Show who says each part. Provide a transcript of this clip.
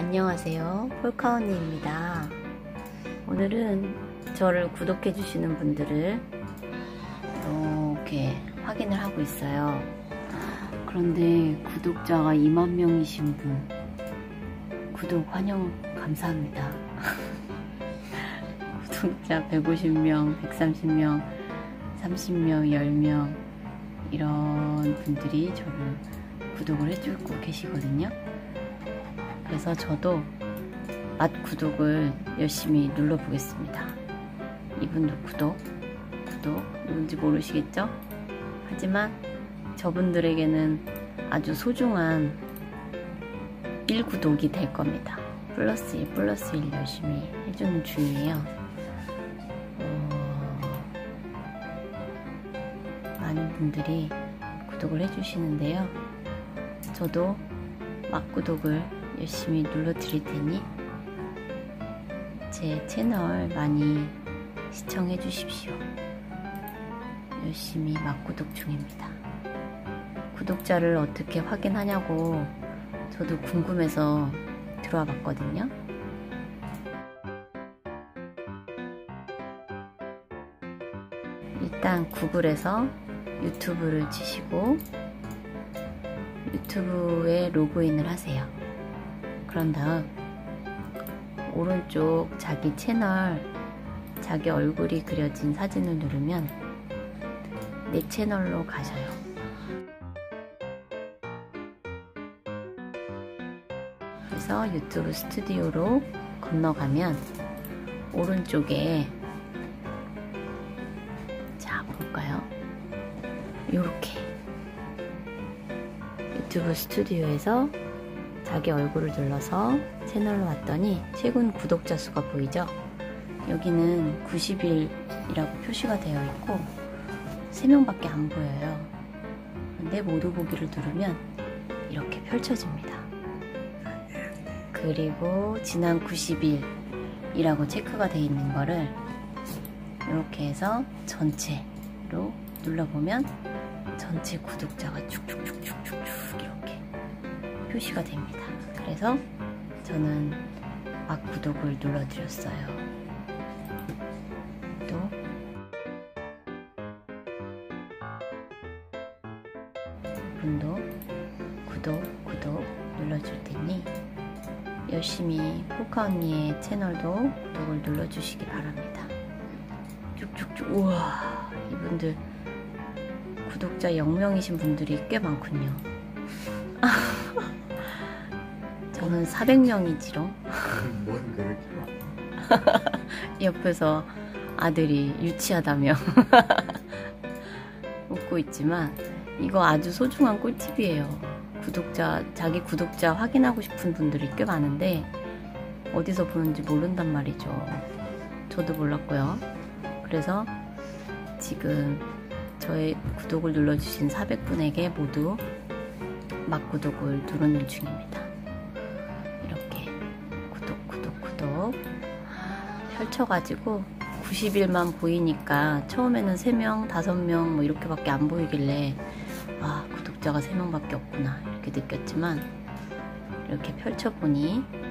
Speaker 1: 안녕하세요, 폴카언니입니다. 오늘은 저를 구독해 주시는 분들을 이렇게 확인을 하고 있어요. 그런데 구독자가 2만 명이신 분 구독 환영 감사합니다. 구독자 150명, 130명, 30명, 10명 이런 분들이 저를 구독을 해주고 계시거든요. 그래서 저도 맛구독을 열심히 눌러보겠습니다. 이분도 구독 누군지 모르시겠죠? 하지만 저분들에게는 아주 소중한 1구독이 될 겁니다. 플러스 1 플러스 1 열심히 해주는 중이에요. 많은 분들이 구독을 해주시는데요. 저도 맛구독을 열심히 눌러드릴 테니 제 채널 많이 시청해 주십시오. 열심히 맛구독 중입니다. 구독자를 어떻게 확인하냐고 저도 궁금해서 들어와 봤거든요. 일단 구글에서 유튜브를 치시고 유튜브에 로그인을 하세요. 그런 다음 오른쪽 자기 채널, 자기 얼굴이 그려진 사진을 누르면 내 채널로 가셔요. 그래서 유튜브 스튜디오로 건너가면 오른쪽에 자 볼까요? 요렇게 유튜브 스튜디오에서 자기 얼굴을 눌러서 채널로 왔더니 최근 구독자 수가 보이죠? 여기는 90일이라고 표시가 되어 있고 3명밖에 안 보여요. 근데 모두 보기를 누르면 이렇게 펼쳐집니다. 그리고 지난 90일이라고 체크가 되어 있는 거를 이렇게 해서 전체로 눌러보면 전체 구독자가 쭉쭉쭉쭉쭉쭉 이렇게 표시가 됩니다. 그래서 저는 맛구독을 눌러드렸어요. 또 분도 구독 눌러줄 테니 열심히 폴카언니의 채널도 구독을 눌러주시기 바랍니다. 쭉쭉쭉. 우와, 이분들 구독자 0명이신 분들이 꽤 많군요. 저는 400명이지롱.
Speaker 2: 뭔 그렇게 많아?
Speaker 1: 옆에서 아들이 유치하다며 웃고 있지만 이거 아주 소중한 꿀팁이에요. 자기 구독자 확인하고 싶은 분들이 꽤 많은데 어디서 보는지 모른단 말이죠. 저도 몰랐고요. 그래서 지금 저의 구독을 눌러주신 400분에게 모두 맛구독을 누르는 중입니다. 이렇게 구독 펼쳐가지고 90일만 보이니까 처음에는 3명, 5명 뭐 이렇게밖에 안 보이길래 아, 구독자가 3명밖에 없구나 이렇게 느꼈지만 이렇게 펼쳐보니